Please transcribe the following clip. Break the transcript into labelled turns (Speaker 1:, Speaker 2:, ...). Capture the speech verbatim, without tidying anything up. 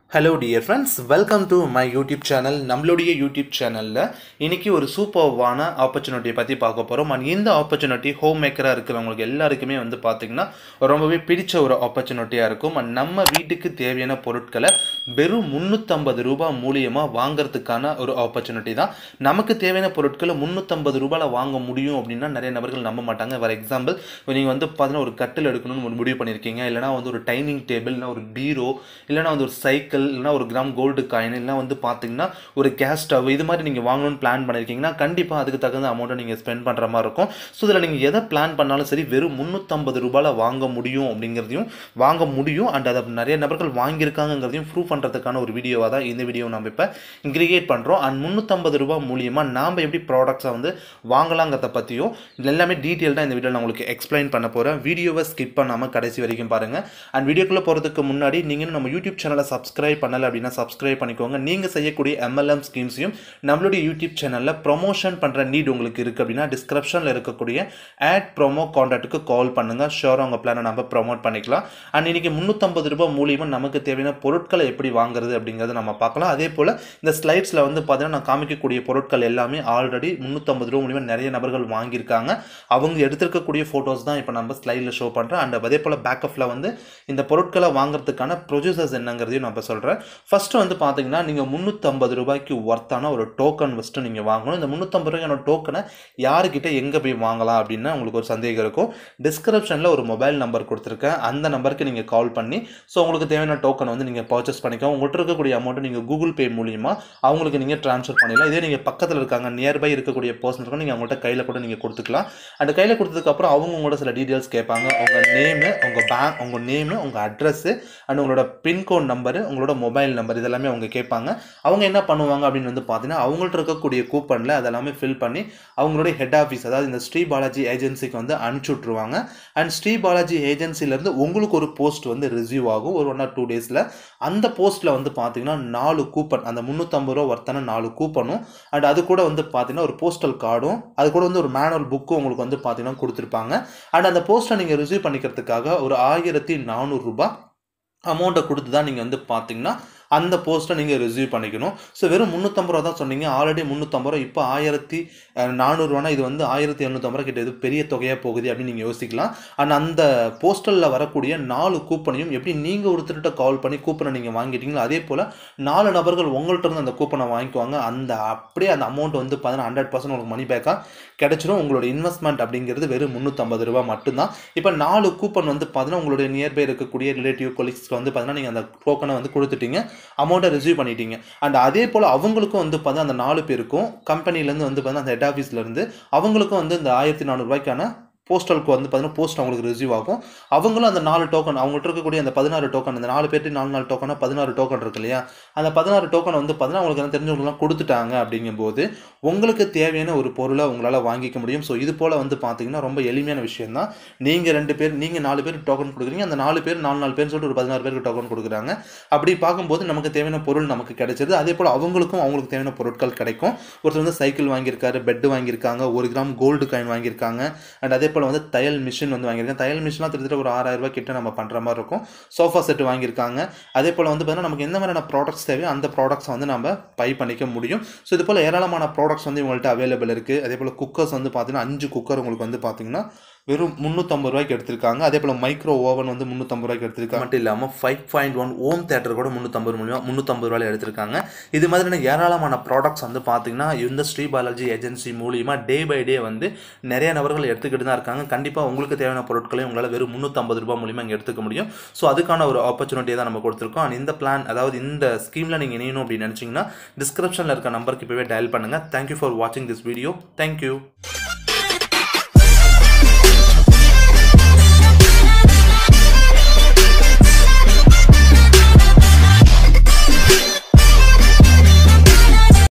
Speaker 1: Hello dear friends, welcome to my YouTube channel. நம்மளுடைய YouTube channelல இன்னைக்கு ஒரு சூப்பர்வான ஆப்பர்ச்சுனிட்டி பத்தி பார்க்க போறோம். and இந்த ஆப்பர்ச்சுனிட்டி ஹோம் மேக்கரா இருக்கிறவங்களுக்கு எல்லாருக்குமே வந்து பாத்தீங்கன்னா ரொம்பவே பிடிச்ச ஒரு ஆப்பர்ச்சுனிட்டியா இருக்கும். and நம்ம வீட்டுக்கு தேவையான பொருட்களை வெறும் முன்னூற்று ஐம்பது ரூபாய் மூலமா வாங்குறதுக்கான ஒரு ஆப்பர்ச்சுனிட்டி தான். நமக்கு தேவையான பொருட்களை முன்னூற்று ஐம்பது ரூபாயில வாங்க முடியும் அப்படினா நிறைய நபர்கள் நம்ப மாட்டாங்க. ஃபார் எக்ஸாம்பிள் நீங்க வந்து பாத்தீங்கன்னா ஒரு கட்டில் எடுக்கணும்னு முடிவு பண்ணிருக்கீங்க, இல்லனா வந்து ஒரு டைனிங் டேபிள், இல்லனா ஒரு பீரோ, இல்லனா வந்து ஒரு சைக்கிள், இல்லனா ஒரு கிராம் கோல்டு காயின், இல்லனா வந்து பாத்தீங்கன்னா ஒரு கேஸ் ஸ்டவ், இது மாதிரி நீங்க வாங்கணும்னு பிளான் பண்ணிருக்கீங்கன்னா கண்டிப்பா அதுக்கு தகுந்த அமௌண்ட்டை நீங்க ஸ்பெண்ட் பண்ற மாதிரி இருக்கும். சோ இதல நீங்க எதை பிளான் பண்ணாலும் சரி வெறும் முன்னூற்று ஐம்பது ரூபாயில வாங்க முடியும் அப்படிங்கறதையும் வாங்க முடியும். and அத நிறைய நபர்கள் வாங்கி இருக்காங்கங்கறதையும் ப்ரூவ் பண்றதுக்கான ஒரு வீடியோவா தான் இந்த வீடியோ நாம இப்ப கிரியேட் பண்றோம். and முன்னூற்று ஐம்பது ரூபாய் மூலமா நாம எப்படி ப்ராடக்ட்ஸை வந்து வாங்கலாம்ங்கறத பத்தியும் எல்லாமே டீடைலா இந்த வீடியோல நான் உங்களுக்கு எக்ஸ்பிளைன் பண்ண போறேன். வீடியோவை ஸ்கிப் பண்ணாம கடைசி வரைக்கும் பாருங்க. and வீடியோக்குள்ள போறதுக்கு முன்னாடி நீங்க நம்ம யூடியூப் சேனலை சப்ஸ்கிரைப் பண்ணல அப்படினா சப்ஸ்கிரைப் பண்ணிக்கோங்க. நீங்க செய்யக்கூடிய M L M ஸ்கீம்ஸையும் நம்மளுடைய யூடியூப் சேனல்ல ப்ரமோஷன் பண்ற நீட் உங்களுக்கு இருக்கு அப்படினா டிஸ்கிரிப்ஷன்ல இருக்கக்கூடிய ஆட் ப்ரோமோ கான்டாக்ட்க்கு கால் பண்ணுங்க. ஷூரா உங்க பிளானை நம்ம ப்ரோமோட் பண்ணிக்கலாம். and இன்னைக்கு முன்னூற்று ஐம்பது ரூபாய் மூலமா நமக்கு தேவையான பொருட்களை எப்படி வாங்குறது அப்படிங்கறத நம்ம பார்க்கலாம். அதே போல இந்த ஸ்லைட்ஸ்ல வந்து பாத்தீங்கன்னா நான் காமிக்கக்கூடிய பொருட்கள் எல்லாமே ஆல்ரெடி முன்னூற்று ஐம்பது ரூபாய் மூலமா நிறைய நபர்கள் வாங்கி இருக்காங்க. அவங்க எடுத்துக்கக்கூடிய போட்டோஸ் தான் இப்போ நம்ம ஸ்லைட்ல ஷோ பண்றேன். and அதே போல பேக்கப்ல வந்து இந்த பொருட்களை வாங்குறதுக்கான ப்ரொசீஜர்ஸ் என்னங்கறதையும் நான் சொல்றேன். ஃபர்ஸ்ட் வந்து பாத்தீங்கன்னா நீங்க முன்னூற்று ஐம்பது ரூபாய்க்கு வர்த்தான ஒரு டோக்கன் ஃபர்ஸ்ட் நீங்க வாங்கணும். இந்த முன்னூற்று ஐம்பது ரூபாய்க்கான டோக்கனை யார்கிட்ட எங்க போய் வாங்கலாம் அப்படினா உங்களுக்கு ஒரு சந்தேகம் இருக்கும். டிஸ்கிரிப்ஷன்ல ஒரு மொபைல் நம்பர் கொடுத்திருக்கேன். அந்த நம்பருக்கு நீங்க கால் பண்ணி சோ உங்களுக்கு தேவையான டோக்கன் வந்து நீங்க பர்ச்சேஸ் பண்ணிக்கலாம். உங்ககிட்ட இருக்கக்கூடிய அமௌண்ட் நீங்க கூகுள் பே மூலமா அவங்களுக்கு நீங்க ட்ரான்ஸ்ஃபர் பண்ணிடலாம். இதே நீங்க பக்கத்துல இருக்காங்க நியர்பை இருக்கக்கூடிய பர்சன் இருக்க நீங்க அவங்கள்ட்ட கையில கூட நீங்க கொடுத்துக்கலாம். அந்த கையில கொடுத்ததுக்கு அப்புறம் அவங்க உங்களோட சில டீடைல்ஸ் கேட்பாங்க. உங்க நேம், உங்க பேங்க், உங்க நேம், உங்க அட்ரஸ், அண்ட் உங்களோட பின் கோட் நம்பர், உங்களோட மொபைல் நம்பர் இதெல்லாமே அவங்க கேட்பாங்க. அவங்க என்ன பண்ணுவாங்க அப்படின்னு வந்து பாத்தீங்கன்னா அவங்கள்ட்ட இருக்கக்கூடிய கூப்பன்ல அதெல்லாமே ஃபில் பண்ணி அவங்களுடைய ஹெட் ஆஃபீஸ், அதாவது இந்த ஸ்ரீ பாலாஜி ஏஜென்சிக்கு வந்து அனுப்பிச்சு விட்டுருவாங்க. அண்ட் ஸ்ரீ பாலாஜி ஏஜென்சில இருந்து உங்களுக்கு ஒரு போஸ்ட் வந்து ரிசீவ் ஆகும் ஒரு ஒன் ஆர் டூ டேஸ்ல. அந்த போஸ்ட்ல வந்து பாத்தீங்கன்னா நாலு கூப்பன், அந்த முன்னூற்று ஐம்பது ரூபாய் வர்த்தான நாலு கூப்பனும் அண்ட் அது கூட வந்து பாத்தீங்கன்னா ஒரு போஸ்டல் கார்டும், அது கூட வந்து ஒரு மேனுவல் புக்கும் உங்களுக்கு வந்து பாத்தீங்கன்னா கொடுத்துருப்பாங்க. அண்ட் அந்த போஸ்ட்டை நீங்க ரிசீவ் பண்ணிக்கிறதுக்காக ஒரு ஆயிரத்தி நானூறு ரூபாய் அமௌண்ட்டை கொடுத்து தான் நீங்க வந்து பாத்தீங்கன்னா அந்த போஸ்ட்டை நீங்க ரிசீவ் பண்ணிக்கணும். ஸோ வெறும் முன்னூற்று ஐம்பது ரூபாய் தான் சொன்னீங்க, ஆல்ரெடி முன்னூற்று ஐம்பது ரூபாய், இப்போ ஆயிரத்தி நானூறு ரூபாய், இது வந்து ஆயிரத்தி எழுநூற்றி ஐம்பது ரூபாய் கிட்ட இது பெரிய தொகையா போகுது அப்படின்னு நீங்க யோசிக்கலாம். அண்ட் அந்த போஸ்டல்ல வரக்கூடிய நாலு கூப்பனையும் எப்படி நீங்க ஒருத்தர்கிட்ட கால் பண்ணி கூப்பனை நீங்க வாங்கிட்டீங்களோ அதே போல நாலு நபர்கள் உங்கள்ட்ட இருந்து அந்த கூப்பனை வாங்கிக்குவாங்க. அந்த அப்படியே அந்த அமௌண்ட் வந்து பார்த்தீங்கன்னா ஹண்ட்ரட் பர்சன்ட் உங்களுக்கு மணி பேக்கா கிடைச்சிடும். உங்களோட இன்வெஸ்ட்மெண்ட் அப்படிங்கிறது வெறும் முன்னூற்று ஐம்பது ரூபாய் மட்டும்தான். இப்போ நாலு கூப்பன் வந்து பார்த்தீங்கன்னா உங்களுடைய நியர்பை இருக்கக்கூடிய ரிலேட்டிவ் கொலீக்ஸ்க்கு வந்து பார்த்தீங்கன்னா நீங்க அந்த டோக்கனை வந்து கொடுத்துட்டீங்க, அமௌண்ட்டை ரிசீவ் பண்ணிட்டீங்க. அண்ட் அதே போல அவங்களுக்கும் வந்து பார்த்தா அந்த நாலு பேருக்கும் கம்பெனிலேருந்து வந்து பார்த்தா அந்த ஹெட் ஆஃபீஸ்ல இருந்து அவங்களுக்கும் வந்து இந்த ஆயிரத்தி நானூறு ரூபாய்க்கான போஸ்டலுக்கு வந்து பார்த்தீங்கன்னா போஸ்ட் அவங்களுக்கு ரிசீவ் ஆகும். அவங்களும் அந்த நாலு டோக்கன் அவங்கள்ட்ட இருக்கக்கூடிய அந்த பதினாறு டோக்கன், அந்த நாலு பேர்ட்டு நாலு நாலு டோக்கனா பதினாறு டோக்கன் இருக்கு இல்லையா, அந்த பதினாறு டோக்கன் வந்து பார்த்தீங்கன்னா அவங்களுக்கு என்ன தெரிஞ்சவங்கலாம் கொடுத்துட்டாங்க. அப்படிங்கும்போது உங்களுக்கு தேவையான ஒரு பொருளை உங்களால் வாங்கிக்க முடியும். ஸோ இது போல் வந்து பார்த்தீங்கன்னா ரொம்ப எளிமையான விஷயம் தான். நீங்கள் ரெண்டு பேர் நீங்கள் நாலு பேர் டோக்கன் கொடுக்குறீங்க, அந்த நாலு பேர் நாலு நாலு பேர் சொல்லிட்டு ஒரு பதினாறு பேருக்கு டோக்கன் கொடுக்குறாங்க. அப்படி பார்க்கும்போது நமக்கு தேவையான பொருள் நமக்கு கிடைச்சது. அதே போல் அவங்களுக்கும் அவங்களுக்கு தேவையான பொருட்கள் கிடைக்கும். ஒருத்தர் வந்து சைக்கிள் வாங்கியிருக்காரு, பெட் வாங்கியிருக்காங்க, ஒரு கிராம் கோல்டு காயின் வாங்கியிருக்காங்க, அண்ட் அதே வந்து தையல் மிஷின் வந்து வாங்கியிருக்கேன். தையல் மிஷின்லாம் கிட்டத்தட்ட ஒரு ஆறாயிரம் ரூபாய் கிட்ட நம்ம பண்ற மாதிரி இருக்கும். சோஃபா செட் வாங்கியிருக்காங்க. அதே போல வந்து பார்த்தீங்கன்னா நமக்கு எந்த மாதிரியான ப்ராடக்ட்ஸ் தேவையோ அந்த ப்ராடக்ட்ஸ் வந்து நம்ம பை பண்ணிக்க முடியும். ஸோ இது போல ஏராளமான ப்ராடக்ட்ஸ் வந்து உங்கள்கிட்ட அவைலபிள் இருக்கு. அதே போல குக்கர்ஸ் வந்து பார்த்தீங்கன்னா அஞ்சு குக்கர் உங்களுக்கு வந்து பார்த்தீங்கன்னா வெறும் முன்னூற்று ஐம்பது ரூபாய்க்கு எடுத்திருக்காங்க. அதே போல மைக்ரோ ஓவன் வந்து முன்னூற்று ஐம்பது ரூபாய்க்கு எடுத்திருக்காங்க. மட்டும் இல்லாமல் five point one home theatre கூட முன்னூற்று ஐம்பது மூலியமா முன்னூற்று ஐம்பது ரூபாயில எடுத்திருக்காங்க. இது மாதிரியான ஏராளமான ப்ராடக்ட்ஸ் வந்து பார்த்தீங்கன்னா இந்த ஸ்ரீ பாலாஜி ஏஜென்சி மூலியமா டே பை டே வந்து நிறைய நபர்கள் எடுத்துக்கிட்டு தான் இருக்காங்க. கண்டிப்பாக உங்களுக்கு தேவையான பொருட்களையும் உங்களால் வெறும் முன்னூற்று ஐம்பது ரூபாய் மூலியமா இங்கே எடுத்துக்க முடியும். ஸோ அதுக்கான ஒரு ஆப்பர்ச்சுனிட்டியை தான் நம்ம கொடுத்துருக்கோம். அண்ட் இந்த பிளான், அதாவது இந்த ஸ்கீமில் நீங்கள் இணையணும் அப்படின்னு நினச்சிங்கன்னா டிஸ்கிரிப்ஷனில் இருக்க நம்பருக்கு இப்போவே டயல் பண்ணுங்கள். தேங்க்யூ ஃபார் வாட்சிங் திஸ் வீடியோ. தேங்க்யூ.